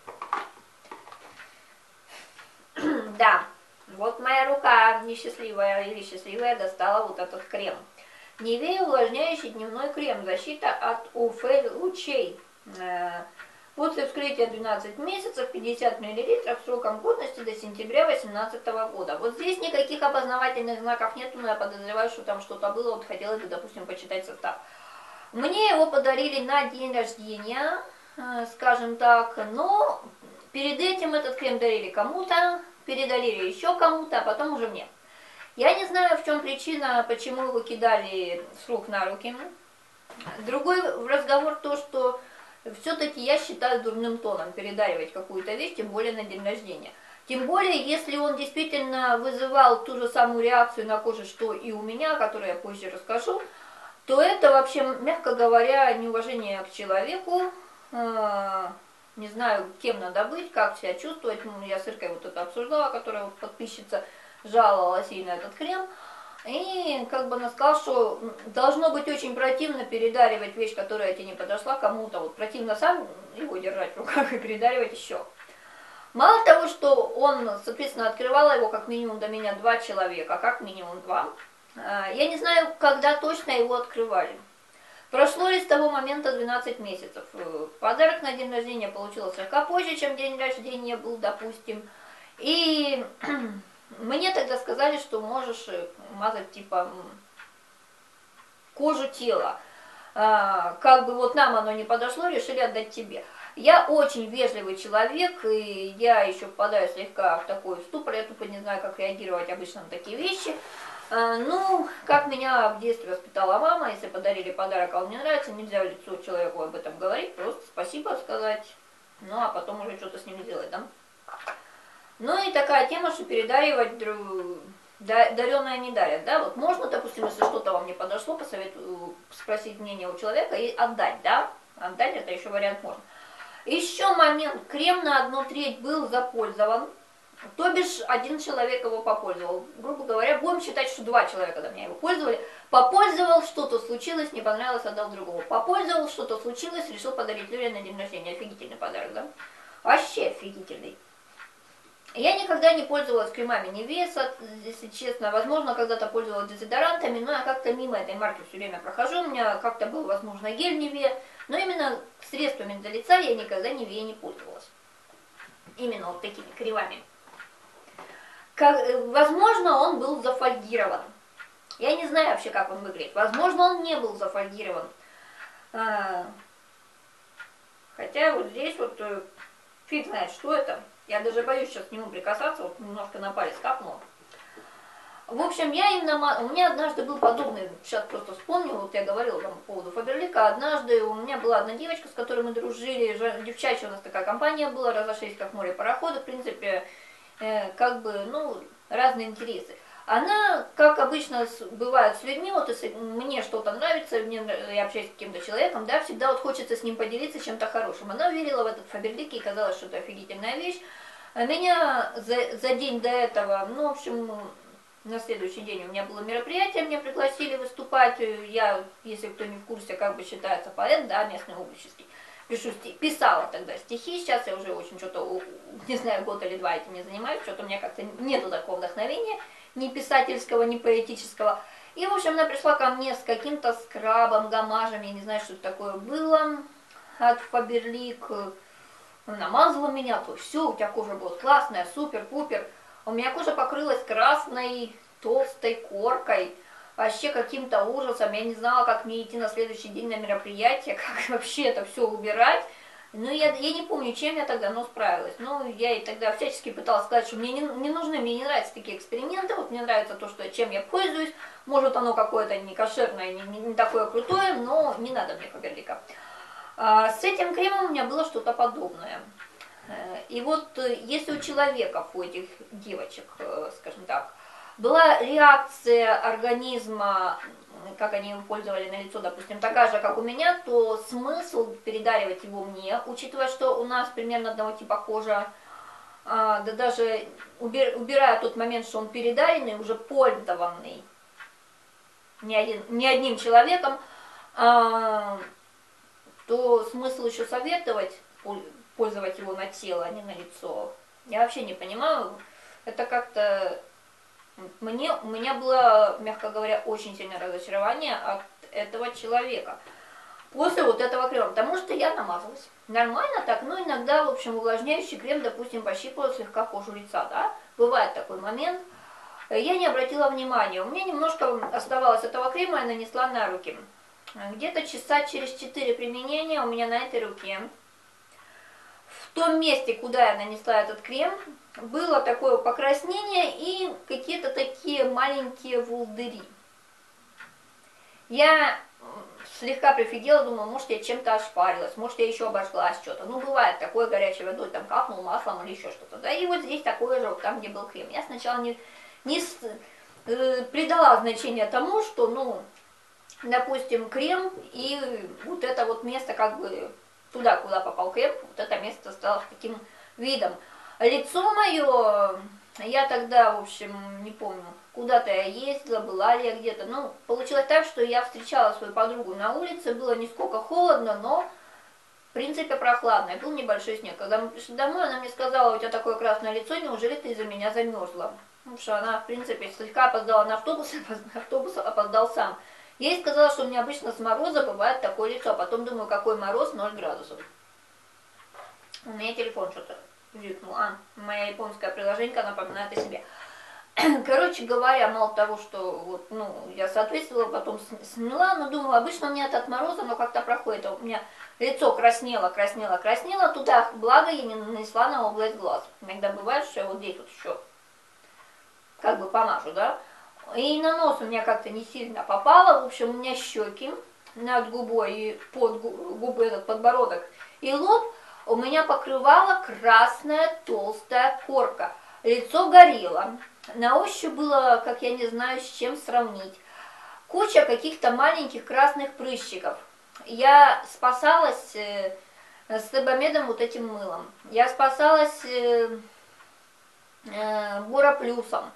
Да, вот моя рука несчастливая или счастливая достала вот этот крем. Нивея увлажняющий дневной крем. Защита от ю ви лучей. После вскрытия двенадцать месяцев, пятьдесят миллилитров, сроком годности до сентября две тысячи восемнадцатого года. Вот здесь никаких опознавательных знаков нету, но я подозреваю, что там что-то было, вот хотелось бы, допустим, почитать состав. Мне его подарили на день рождения, скажем так, но перед этим этот крем дарили кому-то, передарили еще кому-то, а потом уже мне. Я не знаю, в чем причина, почему его кидали с рук на руки. Другой разговор то, что все-таки я считаю дурным тоном передаривать какую-то вещь, тем более на день рождения. Тем более, если он действительно вызывал ту же самую реакцию на коже, что и у меня, о которой я позже расскажу, то это вообще, мягко говоря, неуважение к человеку. Не знаю, кем надо быть, как себя чувствовать. Я с Иркой вот это обсуждала, которая вот подписчица жаловалась ей на этот крем. И как бы она сказала, что должно быть очень противно передаривать вещь, которая тебе не подошла кому-то. Вот противно сам его держать в руках и передаривать еще. Мало того, что он, соответственно, открывала его как минимум до меня два человека, как минимум два. Я не знаю, когда точно его открывали. Прошло ли с того момента двенадцать месяцев. Подарок на день рождения получила слегка позже, чем день рождения был, допустим. И мне тогда сказали, что можешь мазать типа кожу тела. А, как бы вот нам оно не подошло, решили отдать тебе. Я очень вежливый человек, и я еще впадаю слегка в такой ступор, я тупо не знаю, как реагировать обычно на такие вещи. Ну, как меня в детстве воспитала мама, если подарили подарок, а он мне нравится, нельзя в лицо человеку об этом говорить, просто спасибо сказать, ну, а потом уже что-то с ним делать, да? Ну, и такая тема, что передаривать дареное не дарят, да? Вот можно, допустим, если что-то вам не подошло, посоветую спросить мнение у человека и отдать, да? Отдать, это еще вариант можно. Еще момент, крем на одну треть был запользован, то бишь один человек его попользовал. Грубо говоря, будем считать, что два человека до меня его пользовали. Попользовал, что-то случилось, не понравилось, отдал другому. Попользовал, что-то случилось, решил подарить Люре на день рождения. Офигительный подарок, да? Вообще офигительный. Я никогда не пользовалась кремами Нивеса, если честно. Возможно, когда-то пользовалась дезодорантами, но я как-то мимо этой марки все время прохожу. У меня как-то был, возможно, гель Ниве. Но именно средствами для лица я никогда Ниве не пользовалась. Именно вот такими кремами. Как, возможно, он был зафольгирован. Я не знаю вообще, как он выглядит. Возможно, он не был зафольгирован. А, хотя вот здесь вот фиг знает, что это. Я даже боюсь сейчас к нему прикасаться, вот немножко на палец капнула. В общем, я именно, у меня однажды был подобный, сейчас просто вспомнила, вот я говорила вам по поводу Фаберлика, однажды у меня была одна девочка, с которой мы дружили, девчачья у нас такая компания была, разошлись как море парохода, в принципе, э, как бы, ну, разные интересы. Она, как обычно бывает с людьми, вот если мне что-то нравится, мне, я общаюсь с каким-то человеком, да, всегда вот хочется с ним поделиться чем-то хорошим. Она верила в этот Фаберлик, и казалось, что это офигительная вещь. А меня за, за день до этого, ну, в общем, на следующий день у меня было мероприятие, меня пригласили выступать. Я, если кто не в курсе, как бы считается поэт, да, местный облаческий. Пишу, писала тогда стихи, сейчас я уже очень что-то, не знаю, год или два этим не занимаюсь, что-то у меня как-то нету такого вдохновения, ни писательского, ни поэтического. И, в общем, она пришла ко мне с каким-то скрабом, гамажем, я не знаю, что это такое было, от Фаберлик. Намазала меня, то все, у тебя кожа была классная, супер-пупер. У меня кожа покрылась красной, толстой коркой, вообще каким-то ужасом. Я не знала, как мне идти на следующий день на мероприятие, как вообще это все убирать. Ну, я, я не помню, чем я тогда, но справилась. Ну, я и тогда всячески пыталась сказать, что мне не, не нужны, мне не нравятся такие эксперименты. Вот мне нравится то, что, чем я пользуюсь. Может, оно какое-то не кошерное, не, не, не такое крутое, но не надо мне Фаберлика. А с этим кремом у меня было что-то подобное. И вот если у человека, у этих девочек, скажем так, была реакция организма, как они его пользовали на лицо, допустим, такая же, как у меня, то смысл передаривать его мне, учитывая, что у нас примерно одного типа кожа, да даже убирая тот момент, что он передаренный, уже пользованный не, один, не одним человеком, то смысл еще советовать пользовать его на тело, а не на лицо. Я вообще не понимаю. Это как-то... Мне, у меня было, мягко говоря, очень сильное разочарование от этого человека. После вот этого крема. Потому что я намазалась. Нормально так, но иногда, в общем, увлажняющий крем, допустим, пощипывал слегка кожу лица, да? Бывает такой момент. Я не обратила внимания. У меня немножко оставалось этого крема, я нанесла на руки. Где-то часа через четыре применения у меня на этой руке, в том месте, куда я нанесла этот крем, было такое покраснение и какие-то такие маленькие волдыри. Я слегка прифигела, думала, может, я чем-то ошпарилась, может, я еще обожглась что-то. Ну, бывает такое, горячей водой, там капнул маслом или еще что-то. Да, и вот здесь такое же, вот там, где был крем. Я сначала не, не э, придала значения тому, что, ну, допустим, крем и вот это вот место как бы... Туда, куда попал крем, вот это место стало таким видом. Лицо мое, я тогда, в общем, не помню, куда-то я ездила, была ли я где-то. Ну, получилось так, что я встречала свою подругу на улице, было нисколько холодно, но, в принципе, прохладно. И был небольшой снег. Когда мы пришли домой, она мне сказала, у тебя такое красное лицо, неужели ты из-за меня замерзла? Потому что она, в принципе, слегка опоздала на автобус, автобус опоздал сам. Я ей сказала, что у меня обычно с мороза бывает такое лицо, а потом думаю, какой мороз, ноль градусов. У меня телефон что-то вжикнул. А, моя японское приложение напоминает о себе. Короче говоря, мало того, что вот, ну, я соответствовала, потом сняла, но думала, обычно у меня это от мороза, но как-то проходит. А у меня лицо краснело, краснело, краснело, туда, благо, я не нанесла на область глаз. Иногда бывает, что я вот здесь вот еще как бы помажу, да. И на нос у меня как-то не сильно попало, в общем, у меня щеки над губой и под губы этот подбородок и лоб у меня покрывала красная толстая корка. Лицо горело. На ощупь было, как я не знаю, с чем сравнить. Куча каких-то маленьких красных прыщиков. Я спасалась э, с Себамедом вот этим мылом. Я спасалась э, э, Буроплюсом.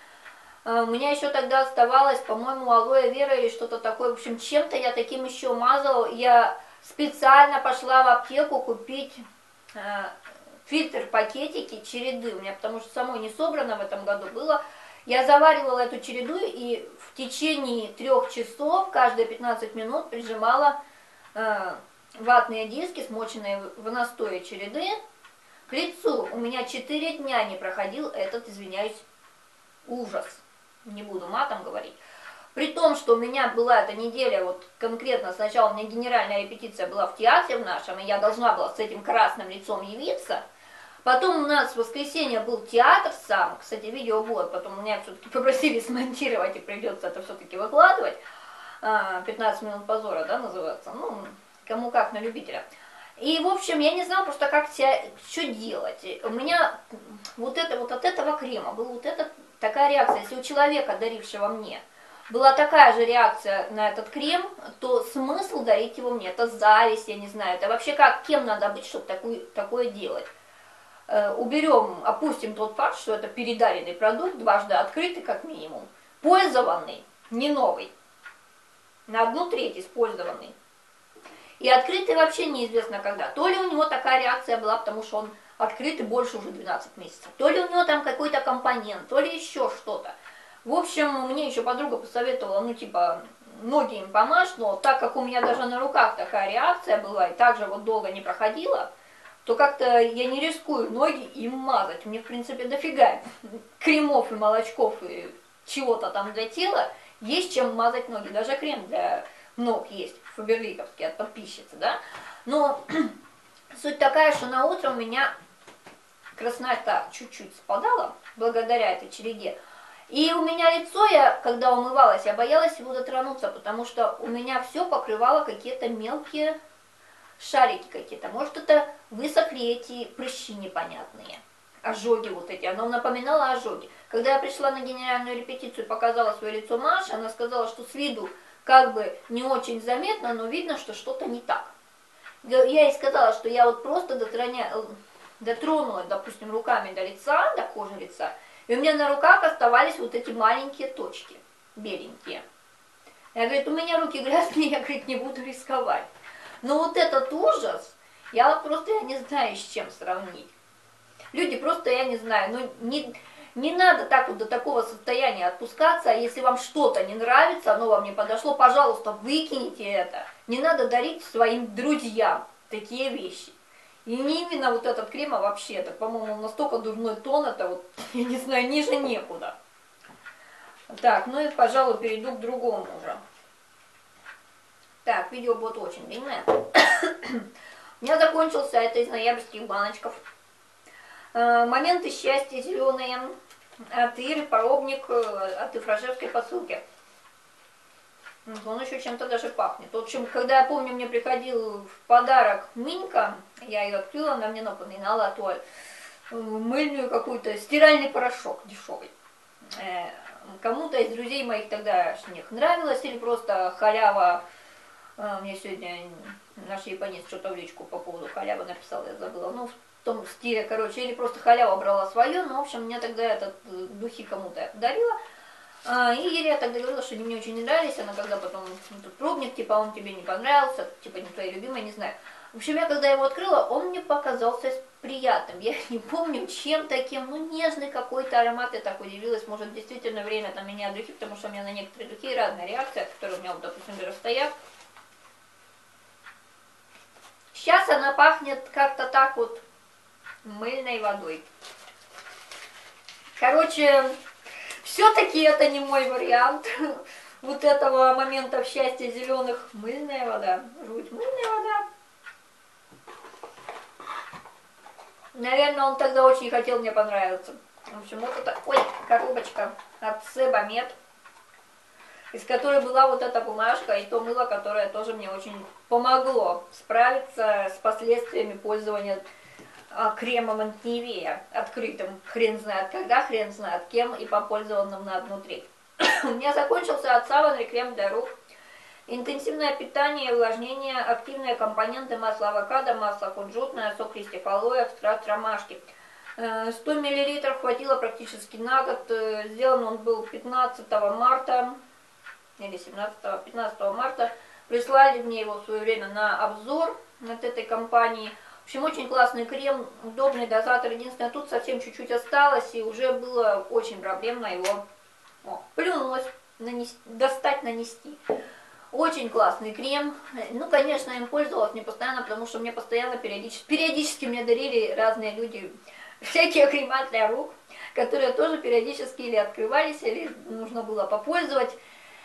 Э, у меня еще тогда оставалось, по-моему, алоэ вера или что-то такое. В общем, чем-то я таким еще мазала. Я специально пошла в аптеку купить... Э, фильтр, пакетики, череды у меня, потому что самой не собрано в этом году было. Я заваривала эту череду и в течение трех часов, каждые пятнадцать минут прижимала э, ватные диски, смоченные в настое череды, к лицу. У меня четыре дня не проходил этот, извиняюсь, ужас. Не буду матом говорить. При том, что у меня была эта неделя, вот конкретно сначала у меня генеральная репетиция была в театре в нашем, и я должна была с этим красным лицом явиться. Потом у нас в воскресенье был театр сам, кстати, видео будет, потом меня все-таки попросили смонтировать, и придется это все-таки выкладывать. пятнадцать минут позора, да, называется, ну, кому как, на любителя. И, в общем, я не знала просто, как себя, что делать. У меня вот это вот от этого крема была вот эта такая реакция. Если у человека, дарившего мне, была такая же реакция на этот крем, то смысл дарить его мне. Это зависть, я не знаю. Это вообще как, кем надо быть, чтобы такое, такое делать. Уберем, опустим тот факт, что это передаренный продукт, дважды открытый как минимум, пользованный, не новый, на одну треть использованный. И открытый вообще неизвестно когда. То ли у него такая реакция была, потому что он открытый больше уже двенадцать месяцев, то ли у него там какой-то компонент, то ли еще что-то. В общем, мне еще подруга посоветовала, ну типа, ноги им помажь, но так как у меня даже на руках такая реакция была и также вот долго не проходила, то как-то я не рискую ноги им мазать. Мне, в принципе, дофига кремов и молочков и чего-то там для тела. Есть чем мазать ноги. Даже крем для ног есть, фаберликовский, от подписчицы, да. Но суть такая, что на утро у меня краснота чуть-чуть спадала, благодаря этой череде. И у меня лицо, я, когда умывалась, я боялась его дотронуться, потому что у меня все покрывало какие-то мелкие... шарики какие-то, может это высохли эти прыщи непонятные, ожоги вот эти, оно напоминало ожоги. Когда я пришла на генеральную репетицию и показала свое лицо Маше, она сказала, что с виду как бы не очень заметно, но видно, что что-то не так. Я ей сказала, что я вот просто дотроня... дотронулась, допустим, руками до лица, до кожи лица, и у меня на руках оставались вот эти маленькие точки, беленькие. Я говорю, у меня руки грязные, я, говорит, не буду рисковать. Но вот этот ужас, я вот просто, я не знаю, с чем сравнить. Люди просто, я не знаю, ну не, не надо так вот до такого состояния отпускаться, а если вам что-то не нравится, оно вам не подошло, пожалуйста, выкиньте это. Не надо дарить своим друзьям такие вещи. И не именно вот этот крем, а вообще, это, по-моему, настолько дурной тон, это вот, я не знаю, ниже некуда. Так, ну и, пожалуй, перейду к другому уже. Так, видео будет очень длинное. У меня закончился это из ноябрьских баночков. Моменты счастья зеленые от Иры, пробник от Ифрашевской посылки. Он еще чем-то даже пахнет. В общем, когда я помню, мне приходил в подарок Минька, я ее открыла, она мне напоминала туаль, мыльную какую-то, стиральный порошок дешевый. Кому-то из друзей моих тогдашних нравилось, или просто халява. Мне сегодня наш японец что-то в личку по поводу халявы написал, я забыла. Ну, в том стиле, короче, или просто халява брала свое, но, в общем, мне тогда этот духи кому-то я подарила. И Ирия тогда говорила, что они мне очень не нравились, она когда потом, ну, тут пробник, типа, он тебе не понравился, типа, не твои любимые, не знаю. В общем, я когда его открыла, он мне показался приятным. Я не помню, чем таким, ну, нежный какой-то аромат, я так удивилась, может, действительно время там меняет духи, потому что у меня на некоторые духи разная реакция, которая у меня, вот, допустим, даже стоят. Сейчас она пахнет как-то так вот мыльной водой. Короче, все-таки это не мой вариант вот этого момента счастья зеленых. Мыльная вода, жуть, мыльная вода. Наверное, он тогда очень хотел мне понравиться. В общем, вот это, ой, коробочка от Себамед, из которой была вот эта бумажка и то мыло, которое тоже мне очень помогло справиться с последствиями пользования а, кремом от Нивея, открытым, хрен знает когда, хрен знает кем, и попользованным на одну треть. У меня закончился от Savonry крем для рук. Интенсивное питание и увлажнение, активные компоненты: масло авокадо, масло кунжутное, сок листьев алоэ, экстракт ромашки. сто миллилитров хватило практически на год. Сделан он был пятнадцатого марта или семнадцатого, пятнадцатого марта. Прислали мне его в свое время на обзор от этой компании. В общем, очень классный крем, удобный дозатор. Единственное, тут совсем чуть-чуть осталось, и уже было очень проблемно его о, плюнулось, нанести, достать, нанести. Очень классный крем. Ну, конечно, им пользовалась не постоянно, потому что мне постоянно, периодически, периодически мне дарили разные люди всякие крема для рук, которые тоже периодически или открывались, или нужно было попользовать,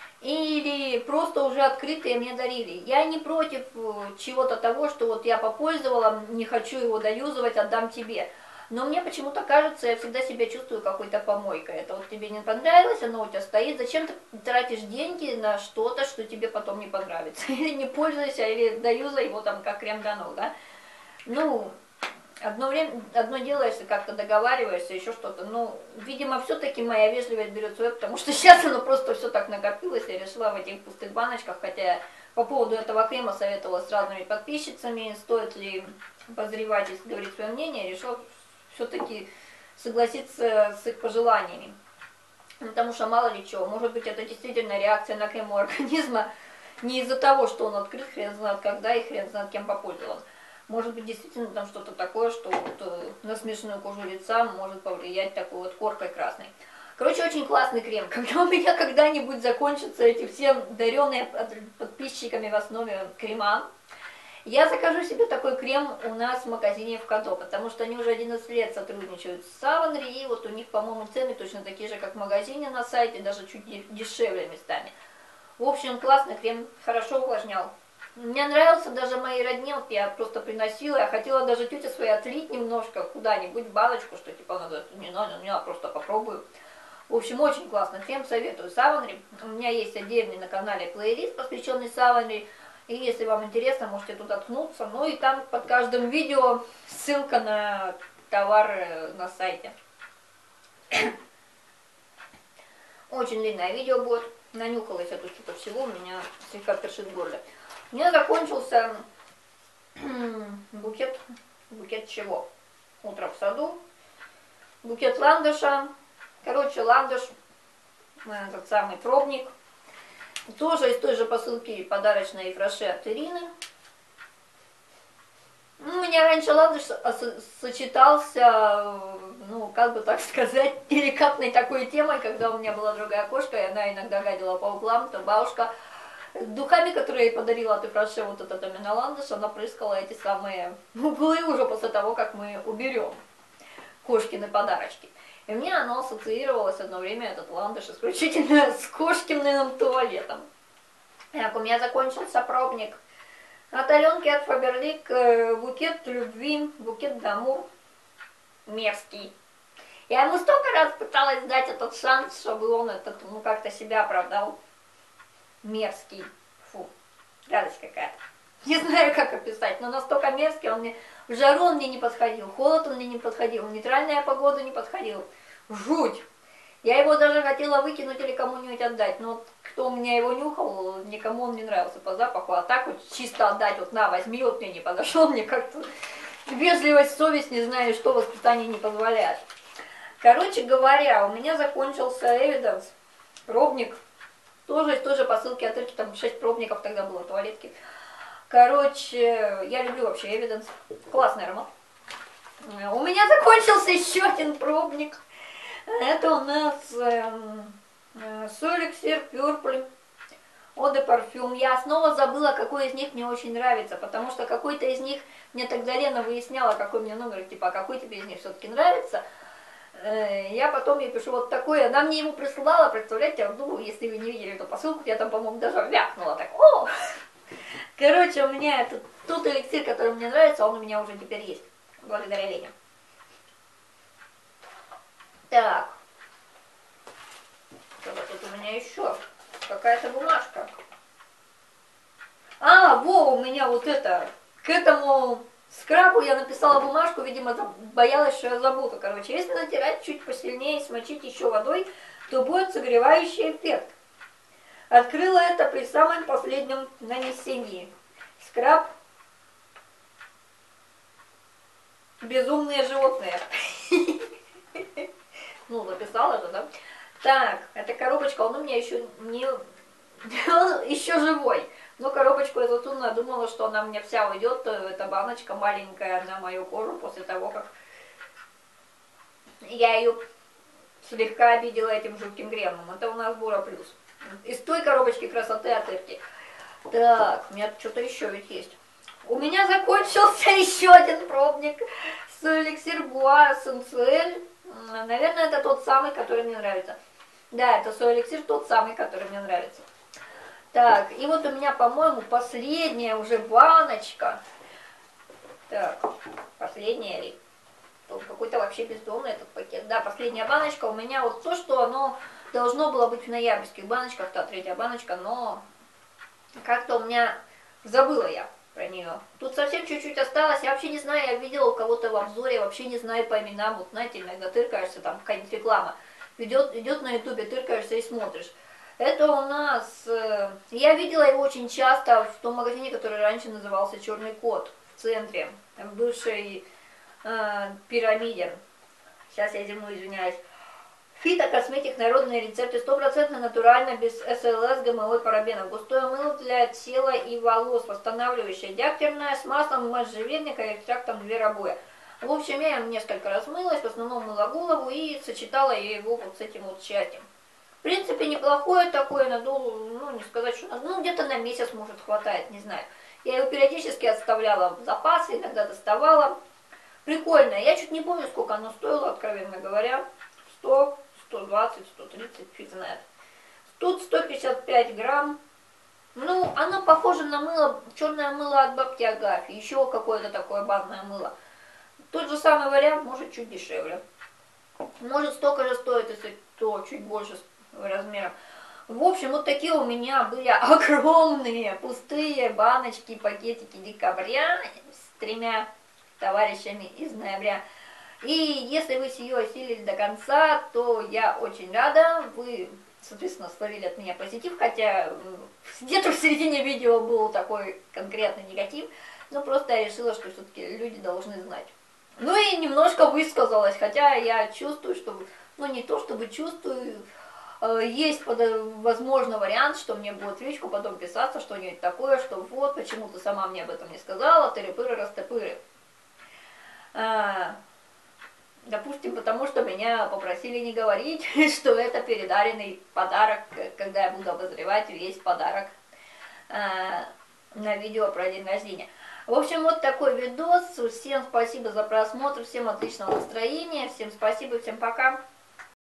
или просто уже открытые мне дарили. Я не против чего-то того, что вот я попользовала, не хочу его доюзывать, отдам тебе. Но мне почему-то кажется, я всегда себя чувствую какой-то помойкой. Это вот тебе не понравилось, оно у тебя стоит. Зачем ты тратишь деньги на что-то, что тебе потом не понравится? Или не пользуйся, или доюзай его там как крем для ног, да? Ну, одно время, одно делаешь, как-то договариваешься, еще что-то. Ну, видимо, все-таки моя вежливость берет свое, потому что сейчас оно просто все так накопилось. Я решила в этих пустых баночках, хотя по поводу этого крема советовала с разными подписчицами, стоит ли обозревать и говорить свое мнение, решила все-таки согласиться с их пожеланиями. Потому что мало ли чего, может быть, это действительно реакция на крем у организма не из-за того, что он открыт, хрен знает когда и хрен знает кем попользовался. Может быть, действительно там что-то такое, что вот на смешную кожу лица может повлиять такой вот коркой красной. Короче, очень классный крем. Когда у меня когда-нибудь закончатся эти все даренные подписчиками в основе крема, я закажу себе такой крем у нас в магазине в Кадо, потому что они уже одиннадцать лет сотрудничают с Savonry, и вот у них, по-моему, цены точно такие же, как в магазине на сайте, даже чуть дешевле местами. В общем, классный крем, хорошо увлажнял. Мне нравился даже моей родне, вот я просто приносила, я хотела даже тете своей отлить немножко куда-нибудь баночку, что типа надо, не надо, не надо, просто попробую. В общем, очень классный крем, советую Savonry. У меня есть отдельный на канале плейлист, посвященный Savonry. И если вам интересно, можете туда ткнуться. Ну и там под каждым видео ссылка на товар на сайте. Очень длинное видео будет. Нанюхалась я тут что-то всего, у меня слегка першит в горле. У меня закончился букет. Букет чего? Утро в саду. Букет ландыша. Короче, ландыш, этот самый пробник. Тоже из той же посылки подарочной фраше от Ирины. Ну, у меня раньше ландыш сочетался, ну, как бы так сказать, деликатной такой темой, когда у меня была другая кошка, и она иногда гадила по углам, то бабушка духами, которые я ей подарила от фраше, вот этот именно ландыш, она прыскала эти самые углы уже после того, как мы уберем кошкины подарочки. И мне оно ассоциировалось одно время, этот ландыш, исключительно с кошкиным туалетом. Так, у меня закончился пробник от Аленки от Faberlic, букет любви, букет дамур, мерзкий. Я ему столько раз пыталась дать этот шанс, чтобы он этот, ну, как-то себя оправдал. Мерзкий. Фу, гадость какая-то. Не знаю, как описать, но настолько мерзкий, он мне... В жару он мне не подходил, холод он мне не подходил, в нейтральная погода не подходил. Жуть! Я его даже хотела выкинуть или кому-нибудь отдать, но вот кто у меня его нюхал, никому он не нравился по запаху. А так вот чисто отдать, вот на, возьми, вот мне не подошел, мне как-то вежливость, совесть, не знаю, что воспитание не позволяет. Короче говоря, у меня закончился Evidence, пробник, тоже из той же посылки от Ирки, там шесть пробников тогда было, туалетки. Короче, я люблю вообще Evidence, классный аромат. У меня закончился еще один пробник. Это у нас эм, э, Solixir Purple Eau de Parfum. Я снова забыла, какой из них мне очень нравится, потому что какой-то из них, мне тогда Лена выясняла, какой мне номер, типа, а какой тебе из них все-таки нравится. Э, Я потом ей пишу вот такое, она мне ему присылала, представляете, ну, если вы не видели эту посылку, я там, по-моему, даже вякнула так, о! Короче, у меня этот, тот эликсир, который мне нравится, он у меня уже теперь есть, благодаря Лене. Так, что-то тут у меня еще, какая-то бумажка. А, во, у меня вот это, к этому скрабу я написала бумажку, видимо, боялась, что я забуду. Короче, если натирать чуть посильнее и смочить еще водой, то будет согревающий эффект. Открыла это при самом последнем нанесении. Скраб «Безумные животные». Ну, написала же, да? Так, эта коробочка, он у меня еще не... Он еще живой. Но коробочку эту тунну, думала, что она мне вся уйдет. Эта баночка маленькая на мою кожу после того, как я ее слегка обидела этим жутким кремом. Это у нас Бура Плюс. Из той коробочки красоты от Эрки. Так, у меня что-то еще ведь есть. У меня закончился еще один пробник с эликсир Буа Сенсуэль. Наверное, это тот самый, который мне нравится. Да, это соэликсир тот самый, который мне нравится. Так, и вот у меня, по-моему, последняя уже баночка. Так, последняя ли? Какой-то вообще бездомный этот пакет. Да, последняя баночка. У меня вот то, что оно должно было быть в ноябрьских баночках, та третья баночка, но как-то у меня забыла я про нее. Тут совсем чуть-чуть осталось. Я вообще не знаю, я видела у кого-то в обзоре, вообще не знаю по именам. Вот знаете, иногда тыркаешься, там какая-нибудь реклама. Идет, идет на ютубе, тыркаешься и смотришь. Это у нас... Э, я видела его очень часто в том магазине, который раньше назывался «Черный кот» в центре, в бывшей э, пирамиде. Сейчас я зиму извиняюсь. Фитокосметик, народные рецепты, стопроцентно натурально, без СЛС, ГМО и парабенов. Густое мыло для тела и волос, восстанавливающее, диактерное, с маслом можжевельника и экстрактом зверобоя. В общем, я им несколько раз мылась, в основном мыла голову и сочетала я его вот с этим вот счастьем. В принципе, неплохое такое, надолго, ну, не сказать, что... Ну, где-то на месяц, может, хватает, не знаю. Я его периодически отставляла в запасы, иногда доставала. Прикольно. Я чуть не помню, сколько оно стоило, откровенно говоря. сто, сто двадцать, сто тридцать, фиг знает. Тут сто пятьдесят пять грамм. Ну, оно похоже на мыло, черное мыло от бабки Агафьи. Еще какое-то такое базное мыло. Тот же самый вариант, может, чуть дешевле. Может, столько же стоит, если то чуть больше размером. В общем, вот такие у меня были огромные пустые баночки, пакетики декабря с тремя товарищами из ноября. И если вы с ее осилили до конца, то я очень рада. Вы, соответственно, словили от меня позитив, хотя где-то в середине видео был такой конкретный негатив. Но просто я решила, что все-таки люди должны знать. Ну и немножко высказалась, хотя я чувствую, что, ну не то чтобы чувствую, э, есть, возможно, вариант, что мне будет в личку потом писаться что-нибудь такое, что вот, почему ты сама мне об этом не сказала, тыры-пыры-растопыры. А, допустим, потому что меня попросили не говорить, что это передаренный подарок, когда я буду обозревать весь подарок а, на видео про день рождения. В общем, вот такой видос. Всем спасибо за просмотр, всем отличного настроения, всем спасибо, всем пока.